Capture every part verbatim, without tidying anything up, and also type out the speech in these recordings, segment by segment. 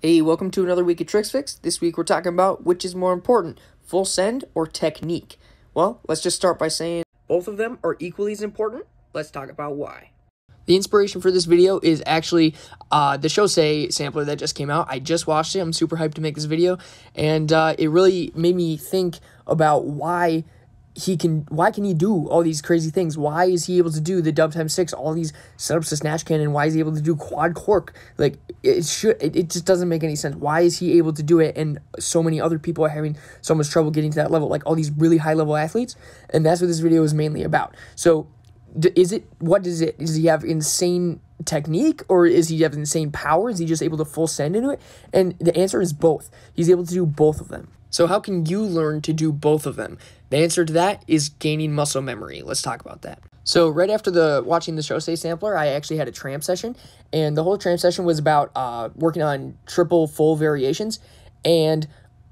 Hey, welcome to another week of Tricks Fix. This week we're talking about which is more important, full send or technique. Well, let's just start by saying both of them are equally as important. Let's talk about why. The inspiration for this video is actually uh, the Shosei sampler that just came out. I just watched it. I'm super hyped to make this video, and uh, it really made me think about why he can why can he do all these crazy things. Why is he able to do the dub times six, all these setups to snatch cannon? Why is he able to do quad cork? Like, it should it, it just doesn't make any sense. Why is he able to do it and so many other people are having so much trouble getting to that level, like all these really high level athletes? And that's what this video is mainly about. So is it what is it does he have insane technique, or is he have insane power? Is he just able to full send into it? And the answer is both. He's able to do both of them. So how can you learn to do both of them? The answer to that is gaining muscle memory. Let's talk about that. So right after the watching the Shosei sampler, I actually had a tramp session, and the whole tramp session was about uh, working on triple full variations, and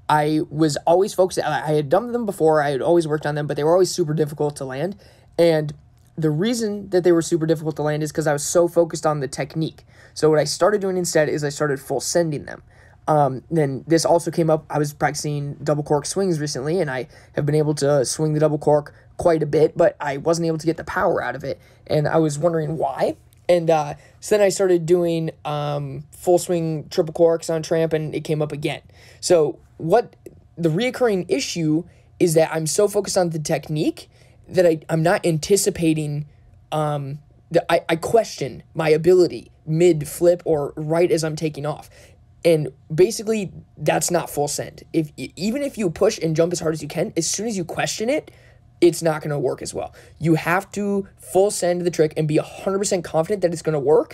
I was always focused. I had done them before. I had always worked on them, but they were always super difficult to land. And the reason that they were super difficult to land is because I was so focused on the technique. So what I started doing instead is I started full sending them. Um, then this also came up. I was practicing double cork swings recently, and I have been able to swing the double cork quite a bit, but I wasn't able to get the power out of it, and I was wondering why. And uh, so then I started doing um, full swing triple corks on tramp, and it came up again. So what the reoccurring issue is that I'm so focused on the technique that I, I'm not anticipating. Um, the, I, I question my ability mid flip or right as I'm taking off. And basically, that's not full send. If even if you push and jump as hard as you can, as soon as you question it, it's not going to work as well. You have to full send the trick and be one hundred percent confident that it's going to work,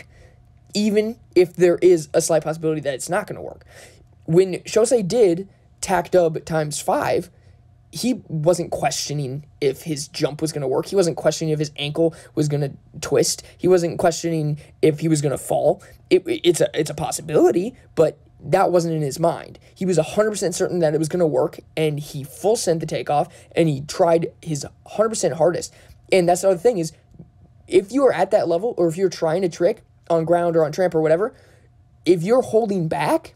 even if there is a slight possibility that it's not going to work. When Shosei did tack dub times five, he wasn't questioning if his jump was going to work. He wasn't questioning if his ankle was going to twist. He wasn't questioning if he was going to fall. It, it's a it's a possibility, but that wasn't in his mind. He was one hundred percent certain that it was going to work, and he full sent the takeoff, and he tried his one hundred percent hardest. And that's the other thing is, if you are at that level, or if you're trying a trick on ground or on tramp or whatever, if you're holding back,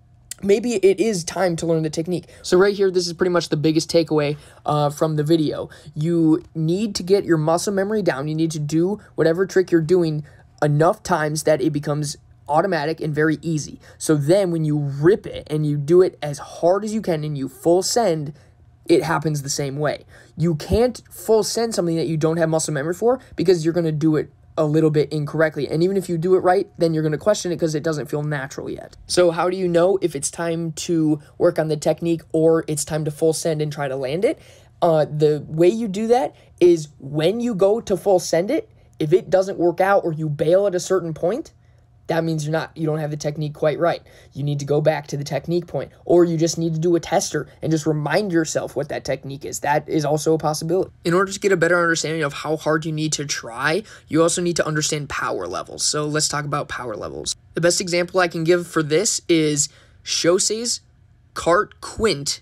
maybe it is time to learn the technique. So right here, this is pretty much the biggest takeaway uh, from the video. You need to get your muscle memory down. You need to do whatever trick you're doing enough times that it becomes automatic and very easy. So then when you rip it and you do it as hard as you can and you full send, it happens the same way. You can't full send something that you don't have muscle memory for, because you're going to do it a little bit incorrectly. And even if you do it right, then you're going to question it because it doesn't feel natural yet. So how do you know if it's time to work on the technique or it's time to full send and try to land it? Uh, the way you do that is when you go to full send it, if it doesn't work out or you bail at a certain point, that means you're not, you don't have the technique quite right. You need to go back to the technique point, or you just need to do a tester and just remind yourself what that technique is. That is also a possibility. In order to get a better understanding of how hard you need to try, you also need to understand power levels. So let's talk about power levels. The best example I can give for this is Shosei's cart quint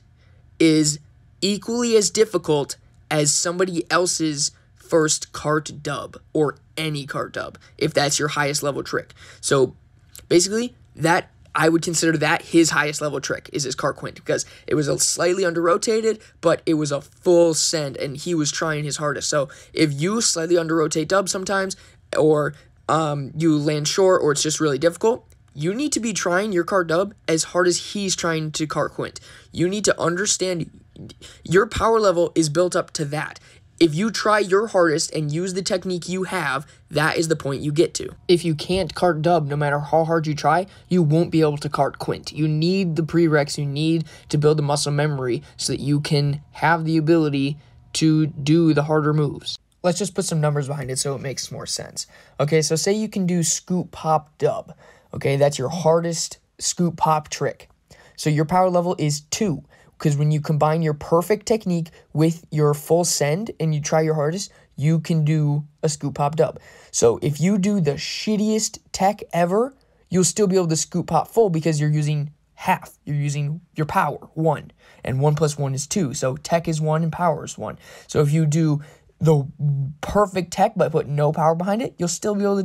is equally as difficult as somebody else's first cart dub, or any cart dub, if that's your highest level trick. So basically, that I would consider that his highest level trick is his cart quint, because it was a slightly under rotated, but it was a full send, and he was trying his hardest. So if you slightly under rotate dub sometimes, or um, you land short, or it's just really difficult, you need to be trying your cart dub as hard as he's trying to cart quint. You need to understand your power level is built up to that. If you try your hardest and use the technique you have, that is the point you get to. If you can't cart dub, no matter how hard you try, you won't be able to cart quint. You need the prereqs, you need to build the muscle memory so that you can have the ability to do the harder moves. Let's just put some numbers behind it so it makes more sense. Okay, so say you can do scoop pop dub. Okay, that's your hardest scoop pop trick. So your power level is two. Because when you combine your perfect technique with your full send and you try your hardest, you can do a scoop pop dub. So if you do the shittiest tech ever, you'll still be able to scoop pop full because you're using half. You're using your power, one. And one plus one is two. So tech is one and power is one. So if you do the perfect tech but put no power behind it, you'll still be able to do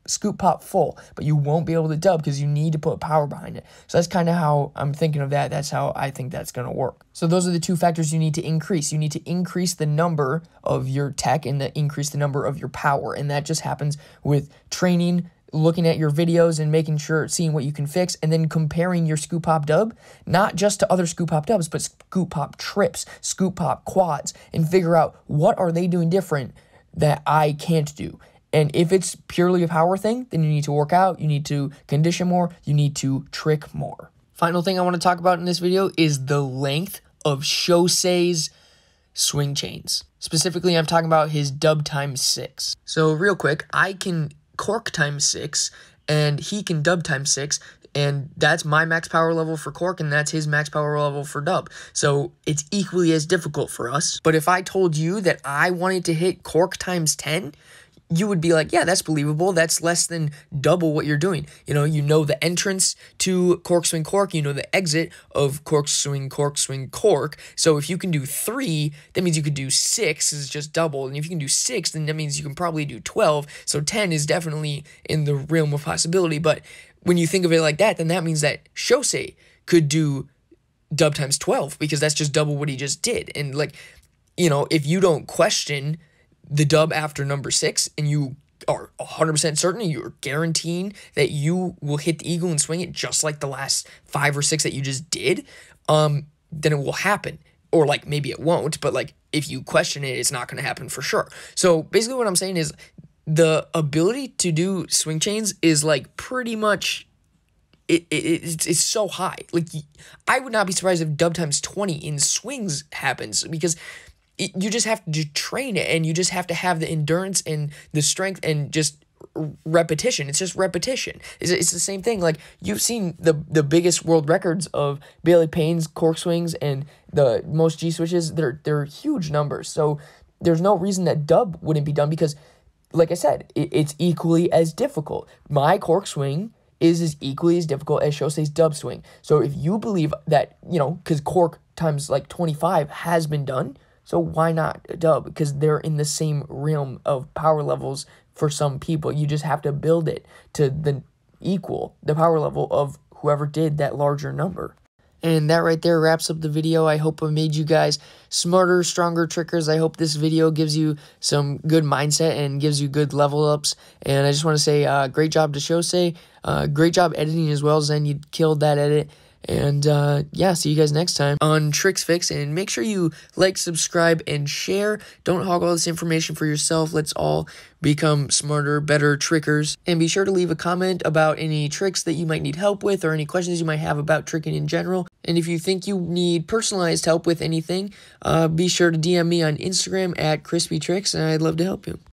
scoop pop full, but you won't be able to dub because you need to put power behind it. So that's kind of how I'm thinking of that. That's how I think that's going to work. So those are the two factors you need to increase. You need to increase the number of your tech and the increase the number of your power. And that just happens with training, looking at your videos and making sure, seeing what you can fix, and then comparing your scoop pop dub, not just to other scoop pop dubs, but scoop pop trips, scoop pop quads, and figure out what are they doing different that I can't do. And if it's purely a power thing, then you need to work out, you need to condition more, you need to trick more. Final thing I want to talk about in this video is the length of Shosei's swing chains. Specifically, I'm talking about his dub times six. So real quick, I can cork times six, and he can dub times six, and that's my max power level for cork, and that's his max power level for dub. So it's equally as difficult for us. But if I told you that I wanted to hit cork times ten, you would be like, yeah, that's believable. That's less than double what you're doing. You know, you know the entrance to cork, swing, cork. You know the exit of cork, swing, cork, swing, cork. So if you can do three, that means you could do six is just double. And if you can do six, then that means you can probably do twelve. So ten is definitely in the realm of possibility. But when you think of it like that, then that means that Shosei could do dub times twelve, because that's just double what he just did. And like, you know, if you don't question the dub after number six, and you are one hundred percent certain, you're guaranteeing that you will hit the eagle and swing it just like the last five or six that you just did, um, then it will happen. Or like, maybe it won't, but like, if you question it, it's not going to happen for sure. So basically what I'm saying is the ability to do swing chains is like pretty much, it, it it's, it's so high. Like, I would not be surprised if dub times twenty in swings happens, because It, you just have to train it, and you just have to have the endurance and the strength and just repetition. It's just repetition. It's, it's the same thing. Like, you've seen the the biggest world records of Bailey Payne's cork swings and the most G switches. They're they're huge numbers. So there's no reason that dub wouldn't be done, because, like I said, it, it's equally as difficult. My cork swing is as equally as difficult as Shosei's dub swing. So if you believe that, you know, because cork times like twenty-five has been done, so why not dub? Because they're in the same realm of power levels for some people. You just have to build it to the equal the power level of whoever did that larger number. And that right there wraps up the video. I hope I made you guys smarter, stronger trickers. I hope this video gives you some good mindset and gives you good level ups. And I just want to say uh, great job to Shosei. Uh, great job editing as well, Zen. You killed that edit. And, uh, yeah, see you guys next time on Tricks Fix. And make sure you like, subscribe, and share. Don't hog all this information for yourself. Let's all become smarter, better trickers. And be sure to leave a comment about any tricks that you might need help with, or any questions you might have about tricking in general. And if you think you need personalized help with anything, uh, be sure to D M me on Instagram at Crispy Tricks, and I'd love to help you.